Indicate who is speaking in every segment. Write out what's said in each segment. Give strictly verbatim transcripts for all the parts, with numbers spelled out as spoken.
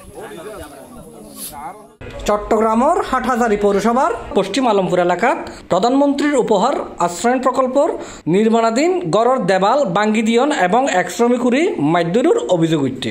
Speaker 1: চট্টগ্রামের হাটহাজারী পৌরসভার পশ্চিম আলমপুর এলাকাত প্রধানমন্ত্রীর উপহার আশ্রয়ণ প্রকল্পর নির্মাণাধীন গড়ের দেবাল ভাঙ্গি দিয়ন এবং এক শ্রমিকুরি মাইদুরুর অভিযোগ উঠছে।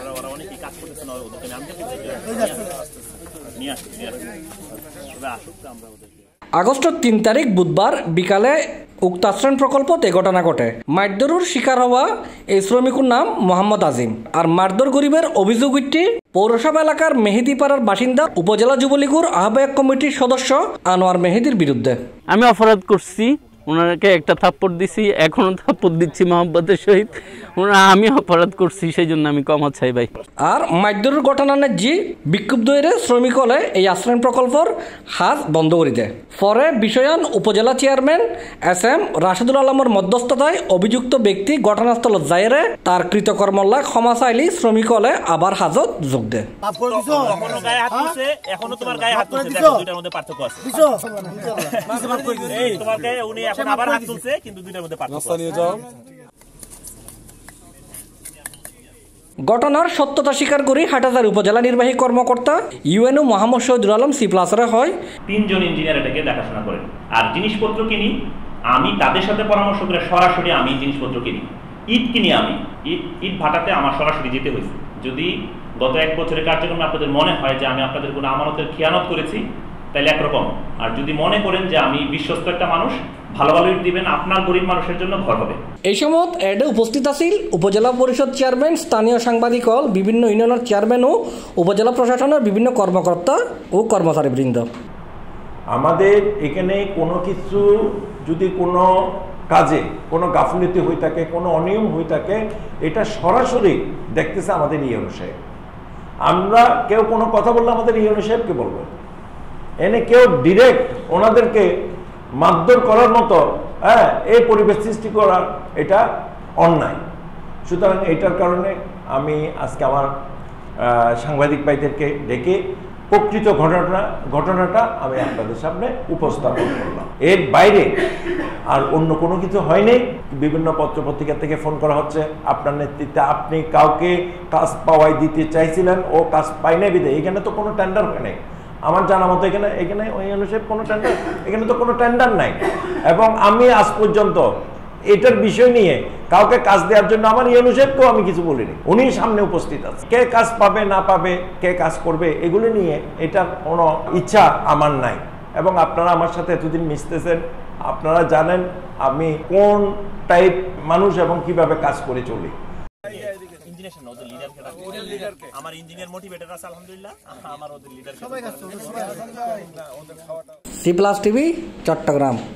Speaker 1: আগস্টের তিন তারিখ বুধবার বিকালে উক্ত আশ্রয়ণ প্রকল্পত এ ঘটনা ঘটে। মারধরের শিকার হওয়া এই শ্রমিকের নাম মোহাম্মদ আজিম। আর মারধর গরিবের অভিযোগ উঠছে পৌরসভা এলাকার মেহেদিপাড়ার বাসিন্দা উপজেলা যুবলীগের আহ্বায়ক কমিটির সদস্য আনোয়ার মেহেদির বিরুদ্ধে।
Speaker 2: আমি অপরাধ করছি, ওনাকে একটা থাপ্পড় দিছি, এখনো থাপ্পড় দিচ্ছি মোহাম্মদের সহিত। ওনারা আমি অপরাধ করছি, সেই জন্য আমি ক্ষমা চাই ভাই। আর মারধরের ঘটনা জি বিক্ষুব্ধ হয়ে শ্রমিক হলে এই আশ্রয়ণ প্রকল্পর হাত বন্ধ করে দেয়। পরে বিষয়ান উপজেলা চেয়ারম্যান এস এম রাশেদুল আলমের মধ্যস্থতায় অভিযুক্ত ব্যক্তি ঘটনাস্থলত যাইরে তার কৃতকর্মল্লা ক্ষমা চাইলি শ্রমিক হলে আবার হাজত যোগ দেয়। ঘটনার সত্যতা স্বীকার করে হাটহাজারী উপজেলা নির্বাহী কর্মকর্তা ইউএনও মোহাম্মদ শহীদুল আলম সি প্লাসরে হয়
Speaker 3: তিনজন ইঞ্জিনিয়ার এটাকে দেখাশোনা করেন। আর জিনিসপত্র কিনি আমি তাদের সাথে পরামর্শ করে সরাসরি আমি জিনিসপত্র কিনি। ইট কিনি আমি ইট ইট ভাটাতে আমার সরাসরি যেতে হয়েছে। যদি গত এক বছরের কার্যক্রমে আপনাদের মনে হয় যে আমি আপনাদের কোনো আমানতের খেয়ানত করেছি তাহলে একরকম, আর যদি মনে করেন যে আমি বিশ্বস্ত একটা মানুষ ভালো ভালো ইট দিবেন, আপনার গরিব মানুষের জন্য ঘর হবে।
Speaker 1: এই সময় এডে উপস্থিত আছিল উপজেলা পরিষদ চেয়ারম্যান, স্থানীয় সাংবাদিক হল, বিভিন্ন ইউনিয়নের চেয়ারম্যান ও উপজেলা প্রশাসনের বিভিন্ন কর্মকর্তা ও কর্মচারীবৃন্দ।
Speaker 4: আমাদের এখানে কোনো কিছু যদি কোনো কাজে কোনো গাফিলতি হয়ে থাকে, কোনো অনিয়ম হয়ে থাকে, এটা সরাসরি দেখতেছে আমাদের ইউএনও সাহেব। আমরা কেউ কোনো কথা বললে আমাদের ইউএনও সাহেবকে বলবো, এনে কেউ ডিরেক্ট ওনাদেরকে মারধর করার মতো হ্যাঁ এই পরিবেশ সৃষ্টি করার এটা অন্যায়। সুতরাং এটার কারণে আমি আজকে আমার সাংবাদিক ভাইদেরকে ডেকে প্রকৃত ঘটনা ঘটনাটা আমি আপনাদের সামনে উপস্থাপন করলাম। এর বাইরে আর অন্য কোনো কিছু হয়নি। বিভিন্ন পত্রপত্রিকা থেকে ফোন করা হচ্ছে আপনার নেতৃত্বে আপনি কাউকে কাজ পাওয়াই দিতে চাইছিলেন, ও কাজ পাই নাই বিদে। এখানে তো কোনো টেন্ডার হয় নাই আমার জানা মতো। এখানে এখানে ওই অনুসারে কোনো টেন্ডার এখানে তো কোনো টেন্ডার নাই। এবং আমি আজ পর্যন্ত এটার বিষয় নিয়ে কাউকে কাজ দেওয়ার জন্য আমার ইউএনও সাহেবকেও আমি কিছু বলিনি। উনি সামনে উপস্থিত আছে। কে কাজ পাবে না পাবে, কে কাজ করবে, এগুলো নিয়ে এটার কোনো ইচ্ছা আমার নাই। এবং আপনারা আমার সাথে এতদিন মিশতেছেন, আপনারা জানেন আমি কোন টাইপ মানুষ এবং কিভাবে কাজ করে চলি।
Speaker 3: আমার ইঞ্জিনিয়ার মোটিভেটর আছে আলহামদুলিল্লাহ, আমার ওদের leader.
Speaker 1: C plus TV Chittagong.